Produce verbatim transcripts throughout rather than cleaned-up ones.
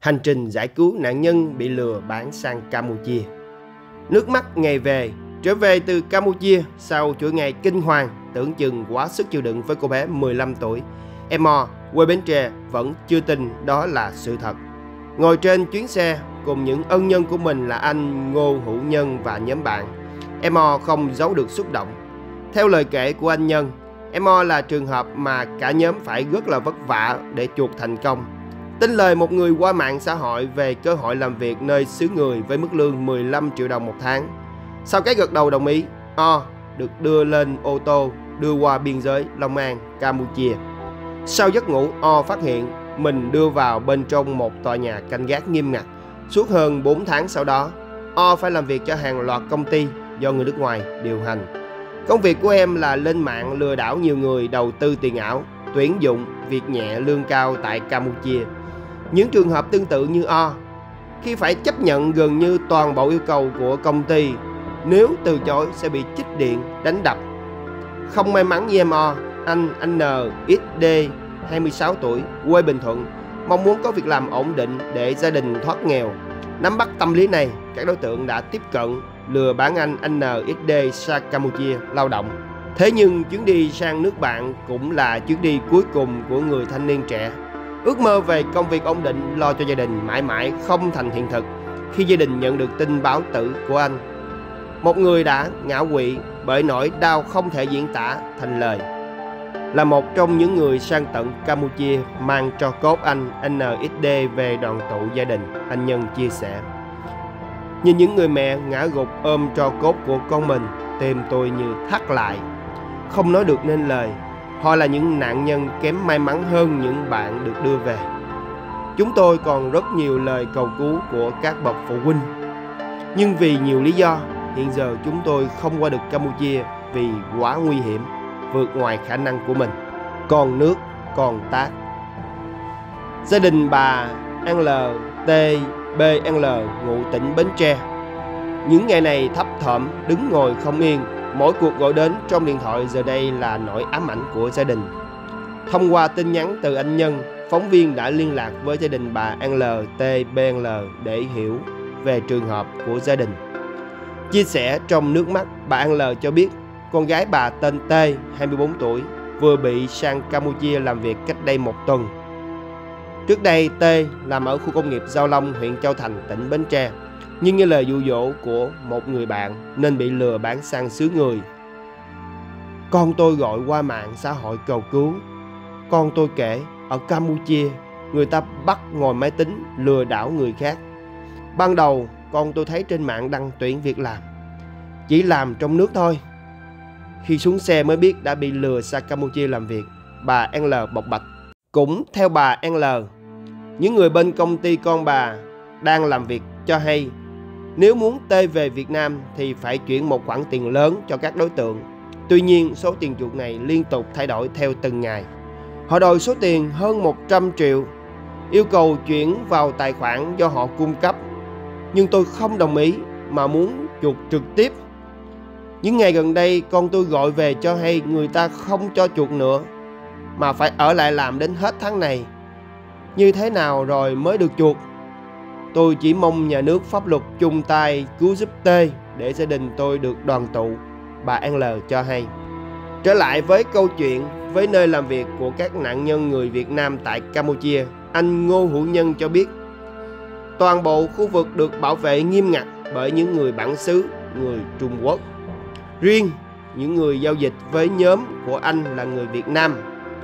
Hành trình giải cứu nạn nhân bị lừa bán sang Campuchia. Nước mắt ngày về, trở về từ Campuchia sau chuỗi ngày kinh hoàng tưởng chừng quá sức chịu đựng với cô bé mười lăm tuổi. Em Mo, quê Bến Tre vẫn chưa tin đó là sự thật. Ngồi trên chuyến xe cùng những ân nhân của mình là anh Ngô Hữu Nhân và nhóm bạn, em Mo không giấu được xúc động. Theo lời kể của anh Nhân, em Mo là trường hợp mà cả nhóm phải rất là vất vả để chuộc thành công. Tin lời một người qua mạng xã hội về cơ hội làm việc nơi xứ người với mức lương mười lăm triệu đồng một tháng. Sau cái gật đầu đồng ý, O được đưa lên ô tô đưa qua biên giới Long An, Campuchia. Sau giấc ngủ, O phát hiện mình đưa vào bên trong một tòa nhà canh gác nghiêm ngặt. Suốt hơn bốn tháng sau đó, O phải làm việc cho hàng loạt công ty do người nước ngoài điều hành. Công việc của em là lên mạng lừa đảo nhiều người đầu tư tiền ảo, tuyển dụng việc nhẹ lương cao tại Campuchia. Những trường hợp tương tự như O, khi phải chấp nhận gần như toàn bộ yêu cầu của công ty, nếu từ chối sẽ bị chích điện, đánh đập. Không may mắn như em O, anh N X D, hai mươi sáu tuổi, quê Bình Thuận, mong muốn có việc làm ổn định để gia đình thoát nghèo. Nắm bắt tâm lý này, các đối tượng đã tiếp cận lừa bán anh N X D sang Campuchia lao động. Thế nhưng chuyến đi sang nước bạn cũng là chuyến đi cuối cùng của người thanh niên trẻ. Ước mơ về công việc ổn định lo cho gia đình mãi mãi không thành hiện thực khi gia đình nhận được tin báo tử của anh. Một người đã ngã quỵ bởi nỗi đau không thể diễn tả thành lời. Là một trong những người sang tận Campuchia mang tro cốt anh N X D về đoàn tụ gia đình, anh Nhân chia sẻ. Nhìn những người mẹ ngã gục ôm tro cốt của con mình, tim tôi như thắt lại, không nói được nên lời. Họ là những nạn nhân kém may mắn hơn những bạn được đưa về. Chúng tôi còn rất nhiều lời cầu cứu của các bậc phụ huynh. Nhưng vì nhiều lý do, hiện giờ chúng tôi không qua được Campuchia vì quá nguy hiểm, vượt ngoài khả năng của mình. Còn nước, còn tác. Gia đình bà L T B L ngụ tỉnh Bến Tre. Những ngày này thấp thỏm đứng ngồi không yên. Mỗi cuộc gọi đến trong điện thoại giờ đây là nỗi ám ảnh của gia đình. Thông qua tin nhắn từ anh Nhân, phóng viên đã liên lạc với gia đình bà L T B L để hiểu về trường hợp của gia đình. Chia sẻ trong nước mắt, bà L cho biết con gái bà tên T, hai mươi bốn tuổi, vừa bị sang Campuchia làm việc cách đây một tuần. Trước đây T làm ở khu công nghiệp Giao Long, huyện Châu Thành, tỉnh Bến Tre. Nhưng như lời dụ dỗ của một người bạn nên bị lừa bán sang xứ người. Con tôi gọi qua mạng xã hội cầu cứu. Con tôi kể ở Campuchia người ta bắt ngồi máy tính lừa đảo người khác. Ban đầu con tôi thấy trên mạng đăng tuyển việc làm, chỉ làm trong nước thôi. Khi xuống xe mới biết đã bị lừa sang Campuchia làm việc, bà L bộc bạch. Cũng theo bà L, những người bên công ty con bà đang làm việc cho hay nếu muốn T về Việt Nam thì phải chuyển một khoản tiền lớn cho các đối tượng. Tuy nhiên số tiền chuộc này liên tục thay đổi theo từng ngày. Họ đòi số tiền hơn một trăm triệu, yêu cầu chuyển vào tài khoản do họ cung cấp. Nhưng tôi không đồng ý mà muốn chuộc trực tiếp. Những ngày gần đây con tôi gọi về cho hay người ta không cho chuộc nữa mà phải ở lại làm đến hết tháng này. Như thế nào rồi mới được chuộc? Tôi chỉ mong nhà nước pháp luật chung tay cứu giúp T để gia đình tôi được đoàn tụ, bà L cho hay. Trở lại với câu chuyện với nơi làm việc của các nạn nhân người Việt Nam tại Campuchia, anh Ngô Hữu Nhân cho biết toàn bộ khu vực được bảo vệ nghiêm ngặt bởi những người bản xứ, người Trung Quốc. Riêng những người giao dịch với nhóm của anh là người Việt Nam.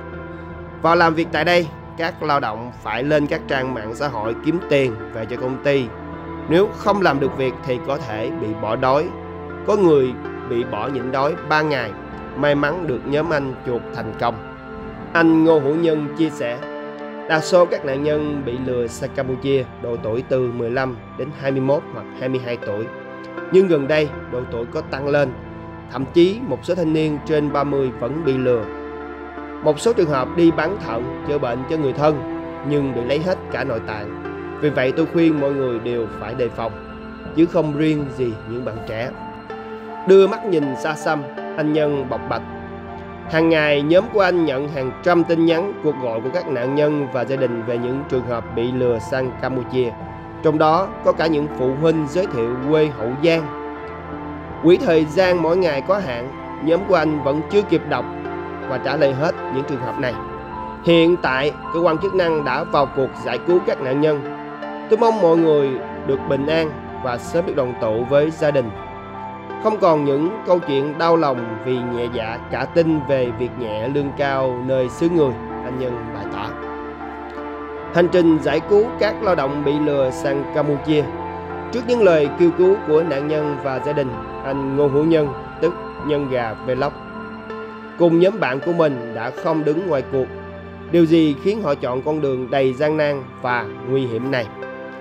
Vào làm việc tại đây, các lao động phải lên các trang mạng xã hội kiếm tiền về cho công ty. Nếu không làm được việc thì có thể bị bỏ đói. Có người bị bỏ nhịn đói ba ngày, may mắn được nhóm anh chuộc thành công. Anh Ngô Hữu Nhân chia sẻ, đa số các nạn nhân bị lừa sang Campuchia độ tuổi từ mười lăm đến hai mươi mốt hoặc hai mươi hai tuổi. Nhưng gần đây độ tuổi có tăng lên, thậm chí một số thanh niên trên ba mươi vẫn bị lừa. Một số trường hợp đi bán thận chữa bệnh cho người thân nhưng bị lấy hết cả nội tạng. Vì vậy tôi khuyên mọi người đều phải đề phòng, chứ không riêng gì những bạn trẻ. Đưa mắt nhìn xa xăm, anh Nhân bộc bạch. Hàng ngày, nhóm của anh nhận hàng trăm tin nhắn, cuộc gọi của các nạn nhân và gia đình về những trường hợp bị lừa sang Campuchia. Trong đó có cả những phụ huynh giới thiệu quê Hậu Giang. Quỹ thời gian mỗi ngày có hạn, nhóm của anh vẫn chưa kịp đọc và trả lời hết những trường hợp này. Hiện tại, cơ quan chức năng đã vào cuộc giải cứu các nạn nhân. Tôi mong mọi người được bình an và sớm được đoàn tụ với gia đình. Không còn những câu chuyện đau lòng vì nhẹ dạ cả tin về việc nhẹ lương cao nơi xứ người, anh Nhân bày tỏ. Hành trình giải cứu các lao động bị lừa sang Campuchia. Trước những lời kêu cứu của nạn nhân và gia đình, anh Ngô Hữu Nhân, tức Nhân Gà Vlog, cùng nhóm bạn của mình đã không đứng ngoài cuộc. Điều gì khiến họ chọn con đường đầy gian nan và nguy hiểm này?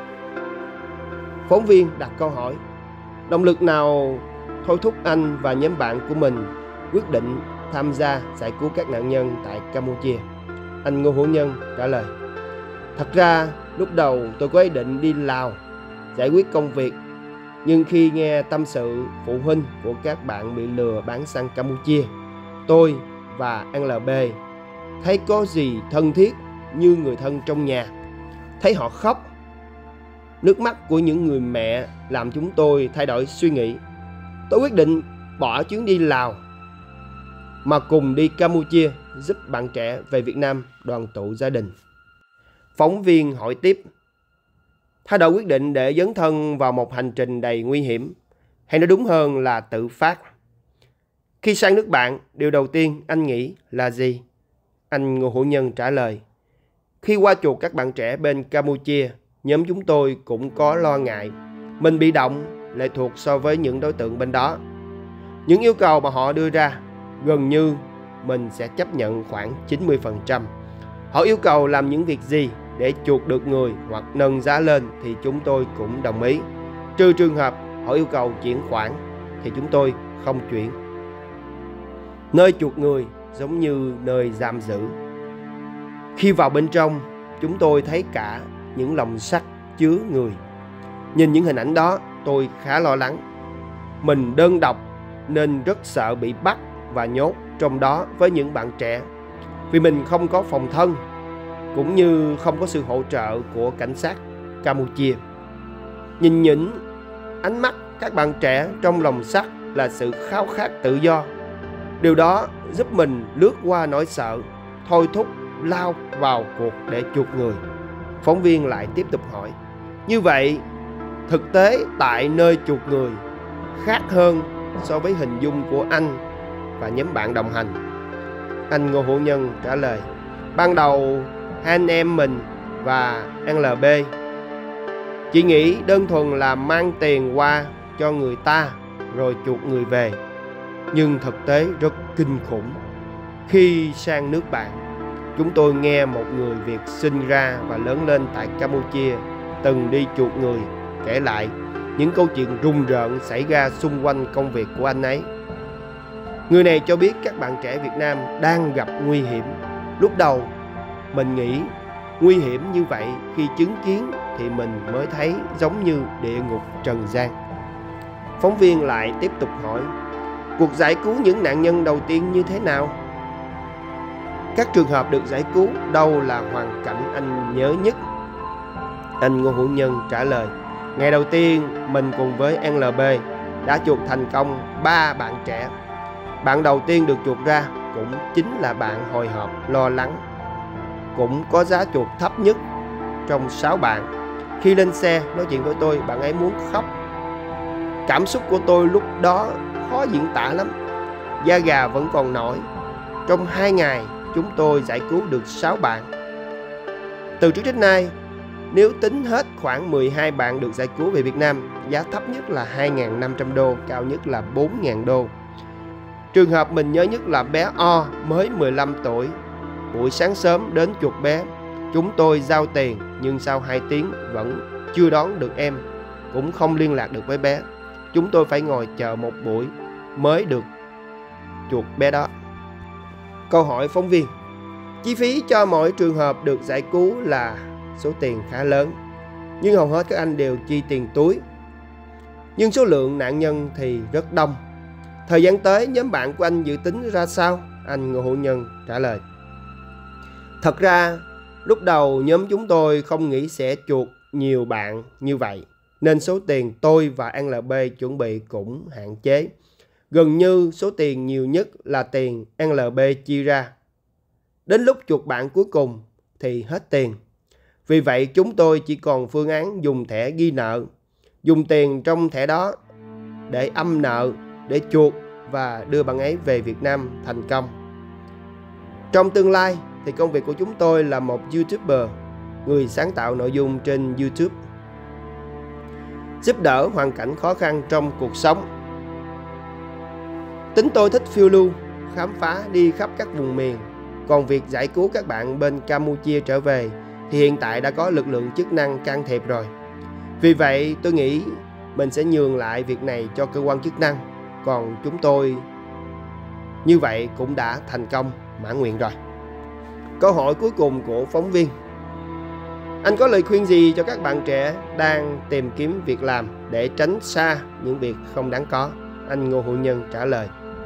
Phóng viên đặt câu hỏi, động lực nào thôi thúc anh và nhóm bạn của mình quyết định tham gia giải cứu các nạn nhân tại Campuchia? Anh Ngô Hữu Nhân trả lời, thật ra lúc đầu tôi có ý định đi Lào giải quyết công việc, nhưng khi nghe tâm sự phụ huynh của các bạn bị lừa bán sang Campuchia, tôi và en lờ bê thấy có gì thân thiết như người thân trong nhà. Thấy họ khóc, nước mắt của những người mẹ làm chúng tôi thay đổi suy nghĩ. Tôi quyết định bỏ chuyến đi Lào mà cùng đi Campuchia giúp bạn trẻ về Việt Nam đoàn tụ gia đình. Phóng viên hỏi tiếp, thay đổi quyết định để dấn thân vào một hành trình đầy nguy hiểm, hay nói đúng hơn là tự phát. Khi sang nước bạn, điều đầu tiên anh nghĩ là gì? Anh Ngô Hữu Nhân trả lời, khi qua chuộc các bạn trẻ bên Campuchia, nhóm chúng tôi cũng có lo ngại mình bị động, lệ thuộc so với những đối tượng bên đó. Những yêu cầu mà họ đưa ra, gần như mình sẽ chấp nhận khoảng chín mươi phần trăm. Họ yêu cầu làm những việc gì để chuộc được người hoặc nâng giá lên thì chúng tôi cũng đồng ý. Trừ trường hợp họ yêu cầu chuyển khoản thì chúng tôi không chuyển. Nơi chuộc người giống như nơi giam giữ. Khi vào bên trong, chúng tôi thấy cả những lồng sắt chứa người. Nhìn những hình ảnh đó, tôi khá lo lắng. Mình đơn độc nên rất sợ bị bắt và nhốt trong đó với những bạn trẻ, vì mình không có phòng thân, cũng như không có sự hỗ trợ của cảnh sát Campuchia. Nhìn những ánh mắt các bạn trẻ trong lồng sắt là sự khao khát tự do. Điều đó giúp mình lướt qua nỗi sợ, thôi thúc lao vào cuộc để chuộc người. Phóng viên lại tiếp tục hỏi, như vậy thực tế tại nơi chuộc người khác hơn so với hình dung của anh và nhóm bạn đồng hành? Anh Ngô Hữu Nhân trả lời, ban đầu hai anh em mình và en lờ bê chỉ nghĩ đơn thuần là mang tiền qua cho người ta rồi chuộc người về. Nhưng thực tế rất kinh khủng. Khi sang nước bạn, chúng tôi nghe một người Việt sinh ra và lớn lên tại Campuchia từng đi chuộc người kể lại những câu chuyện rùng rợn xảy ra xung quanh công việc của anh ấy. Người này cho biết các bạn trẻ Việt Nam đang gặp nguy hiểm. Lúc đầu mình nghĩ nguy hiểm như vậy, khi chứng kiến thì mình mới thấy giống như địa ngục trần gian. Phóng viên lại tiếp tục hỏi, cuộc giải cứu những nạn nhân đầu tiên như thế nào? Các trường hợp được giải cứu, đâu là hoàn cảnh anh nhớ nhất? Anh Ngô Hữu Nhân trả lời, ngày đầu tiên mình cùng với en lờ bê đã chuộc thành công ba bạn trẻ. Bạn đầu tiên được chuộc ra cũng chính là bạn hồi hộp, lo lắng, cũng có giá chuộc thấp nhất trong sáu bạn. Khi lên xe nói chuyện với tôi, bạn ấy muốn khóc. Cảm xúc của tôi lúc đó khó diễn tả lắm, da gà vẫn còn nổi. Trong hai ngày, chúng tôi giải cứu được sáu bạn. Từ trước đến nay, nếu tính hết khoảng mười hai bạn được giải cứu về Việt Nam, giá thấp nhất là hai nghìn năm trăm đô, cao nhất là bốn nghìn đô. Trường hợp mình nhớ nhất là bé O, mới mười lăm tuổi. Buổi sáng sớm đến chuộc bé, chúng tôi giao tiền, nhưng sau hai tiếng vẫn chưa đón được em, cũng không liên lạc được với bé. Chúng tôi phải ngồi chờ một buổi mới được chuộc bé đó. Câu hỏi phóng viên, chi phí cho mỗi trường hợp được giải cứu là số tiền khá lớn, nhưng hầu hết các anh đều chi tiền túi. Nhưng số lượng nạn nhân thì rất đông. Thời gian tới, nhóm bạn của anh dự tính ra sao? Anh Ngô Hữu Nhân trả lời. Thật ra, lúc đầu nhóm chúng tôi không nghĩ sẽ chuột nhiều bạn như vậy, nên số tiền tôi và en lờ bê chuẩn bị cũng hạn chế. Gần như số tiền nhiều nhất là tiền en lờ bê chia ra. Đến lúc chuột bạn cuối cùng thì hết tiền. Vì vậy chúng tôi chỉ còn phương án dùng thẻ ghi nợ, dùng tiền trong thẻ đó để âm nợ, để chuột và đưa bạn ấy về Việt Nam thành công. Trong tương lai thì công việc của chúng tôi là một YouTuber, người sáng tạo nội dung trên YouTube, giúp đỡ hoàn cảnh khó khăn trong cuộc sống. Tính tôi thích phiêu lưu, khám phá, đi khắp các vùng miền. Còn việc giải cứu các bạn bên Campuchia trở về thì hiện tại đã có lực lượng chức năng can thiệp rồi. Vì vậy tôi nghĩ mình sẽ nhường lại việc này cho cơ quan chức năng. Còn chúng tôi như vậy cũng đã thành công mãn nguyện rồi. Câu hỏi cuối cùng của phóng viên: anh có lời khuyên gì cho các bạn trẻ đang tìm kiếm việc làm để tránh xa những việc không đáng có? Anh Ngô Hữu Nhân trả lời.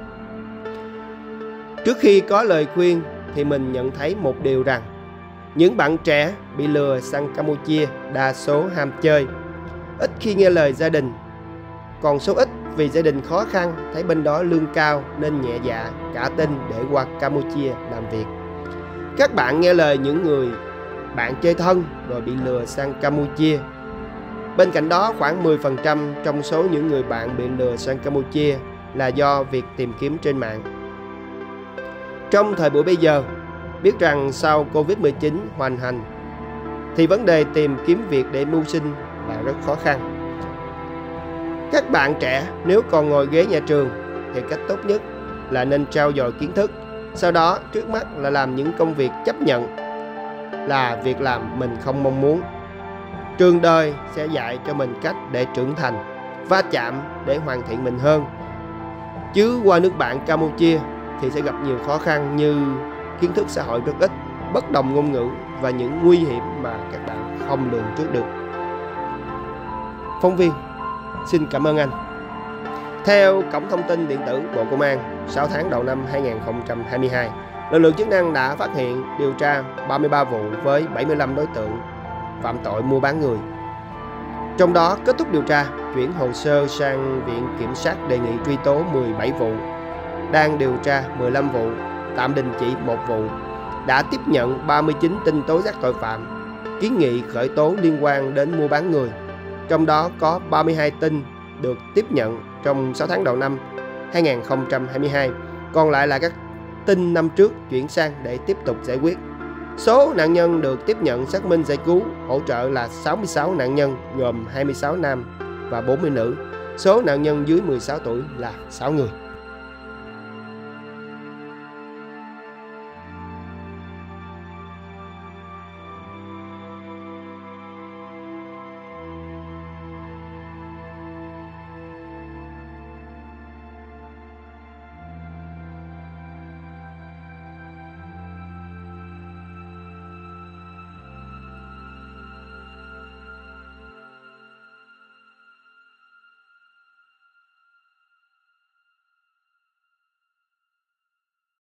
Trước khi có lời khuyên thì mình nhận thấy một điều rằng những bạn trẻ bị lừa sang Campuchia đa số ham chơi, ít khi nghe lời gia đình. Còn số ít vì gia đình khó khăn, thấy bên đó lương cao nên nhẹ dạ cả tin để qua Campuchia làm việc. Các bạn nghe lời những người bạn chơi thân rồi bị lừa sang Campuchia. Bên cạnh đó, khoảng mười phần trăm trong số những người bạn bị lừa sang Campuchia là do việc tìm kiếm trên mạng. Trong thời buổi bây giờ, biết rằng sau Covid mười chín hoành hành thì vấn đề tìm kiếm việc để mưu sinh là rất khó khăn. Các bạn trẻ nếu còn ngồi ghế nhà trường thì cách tốt nhất là nên trau dồi kiến thức. Sau đó trước mắt là làm những công việc chấp nhận là việc làm mình không mong muốn. Trường đời sẽ dạy cho mình cách để trưởng thành, va chạm để hoàn thiện mình hơn. Chứ qua nước bạn Campuchia thì sẽ gặp nhiều khó khăn như kiến thức xã hội rất ít, bất đồng ngôn ngữ và những nguy hiểm mà các bạn không lường trước được. Phóng viên: xin cảm ơn anh. Theo Cổng Thông tin Điện tử Bộ Công an, sáu tháng đầu năm hai nghìn không trăm hai mươi hai, lực lượng chức năng đã phát hiện, điều tra ba mươi ba vụ với bảy mươi lăm đối tượng phạm tội mua bán người. Trong đó kết thúc điều tra, chuyển hồ sơ sang Viện Kiểm sát đề nghị truy tố mười bảy vụ, đang điều tra mười lăm vụ, tạm đình chỉ một vụ, đã tiếp nhận ba mươi chín tin tố giác tội phạm, kiến nghị khởi tố liên quan đến mua bán người. Trong đó có ba mươi hai tin được tiếp nhận trong sáu tháng đầu năm hai nghìn không trăm hai mươi hai, còn lại là các tin năm trước chuyển sang để tiếp tục giải quyết. Số nạn nhân được tiếp nhận xác minh giải cứu hỗ trợ là sáu mươi sáu nạn nhân, gồm hai mươi sáu nam và bốn mươi nữ. Số nạn nhân dưới mười sáu tuổi là sáu người.